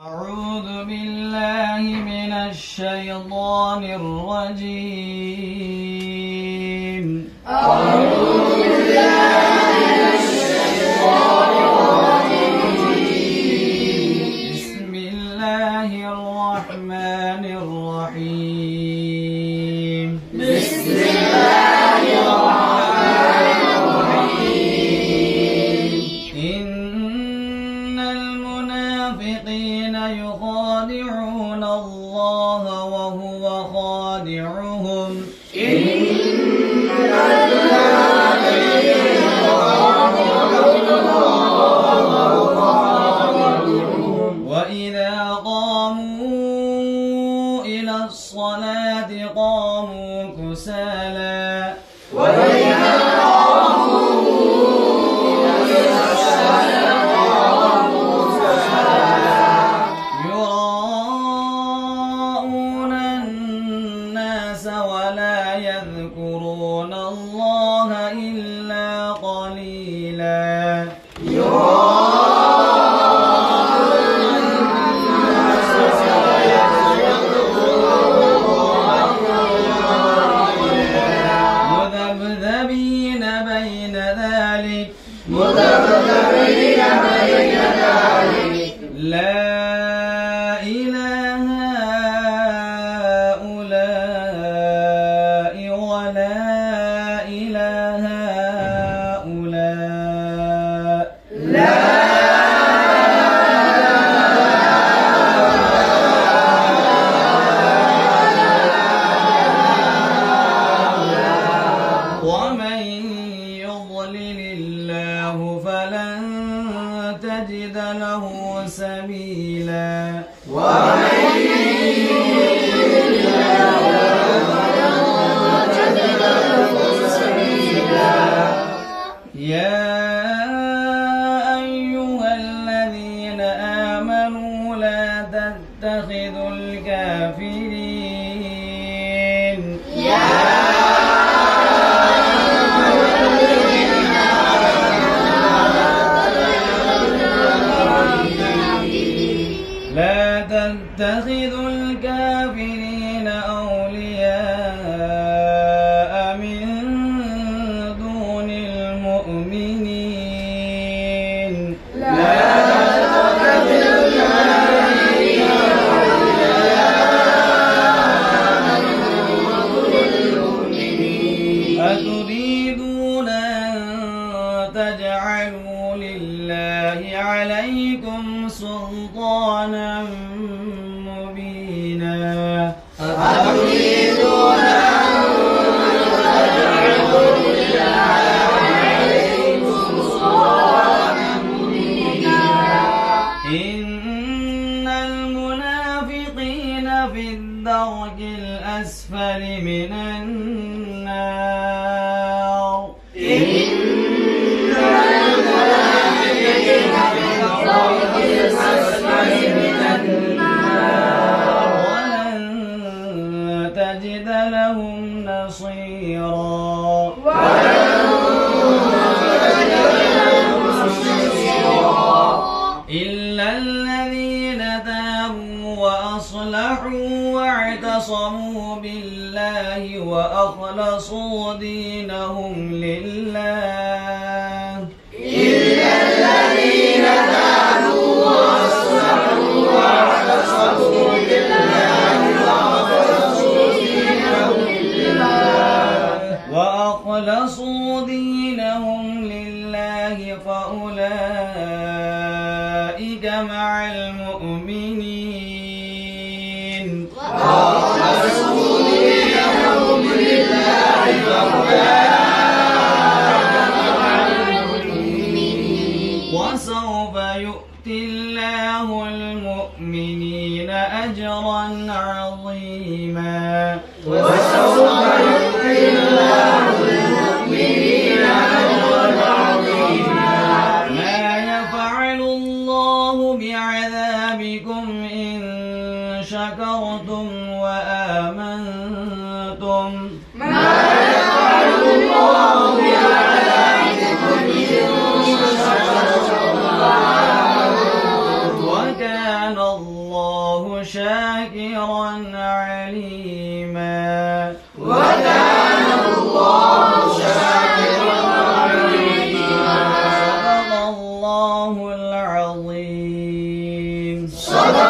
أعوذ بالله من الشيطان الرجيم. أعوذ بالله من الشيطان الرجيم. بسم الله الرحمن الرحيم. بسم الله الرحمن الرحيم. إن المنافقين يخادعون الله وهو خادعهم. إن المنافقين يخادعون الله وهو خادعهم. وإذا قاموا إلى الصلاة قاموا كسالى. وإذا قاموا إلى الصلاة قاموا كسالى. يراءون الناس ولا يذكرون الله إلا قليلا. مذبذبين بين ذلك لا إله هؤلاء ولا إله هؤلاء. ومن يضلل الله فلن تجد له سبيلا. يا أيها الذين آمنوا لا تتخذوا الكافرين أولياء من دون المؤمنين. أتريدون أن تجعلوا لله عليكم سلطانا مبينا. أتريدون أن تجعلوا لله عليكم سلطانا مبينا. إن المنافقين في الدرك الأسفل من النار. إن المنافقين في الدرك الأسفل من النار. ولن تجد لهم نصيرا. إلا الذين تابوا وأصلحوا واعتصموا بالله وأخلصوا دينهم لله. إلا الذين تابوا وأصلحوا واعتصموا بالله فأولئك مع المؤمنين. وأخلصوا دينهم لله فأولئك مع المؤمنين. وسوف يؤتي الله المؤمنين أجرا عظيما. وسوف يؤتي الله المؤمنين أجرا عظيما. ما يفعل الله بعذابكم إن شكرتم وآمنتم. ما يفعل الله بعذابكم إن شكرتم وآمنتم. وكان الله الله شاكرا عليما. وكان الله شاكرا عليما. صدق الله العظيم. صدق